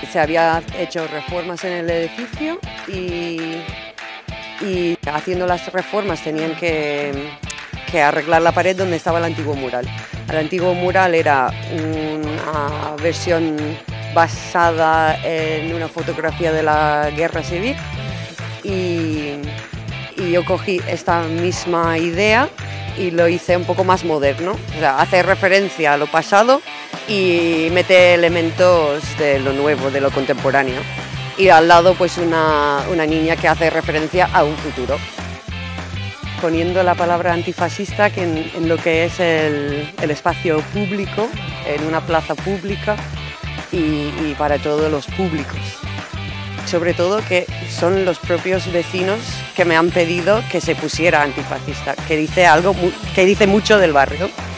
se había hecho reformas en el edificio y haciendo las reformas tenían que arreglar la pared donde estaba el antiguo mural. El antiguo mural era una versión basada en una fotografía de la Guerra Civil y yo cogí esta misma idea y lo hice un poco más moderno, o sea, hace referencia a lo pasado y mete elementos de lo nuevo, de lo contemporáneo. Y al lado pues una niña que hace referencia a un futuro. Poniendo la palabra antifascista que en lo que es el espacio público, en una plaza pública y para todos los públicos. Sobre todo que son los propios vecinos que me han pedido que se pusiera antifascista, que dice algo que dice mucho del barrio.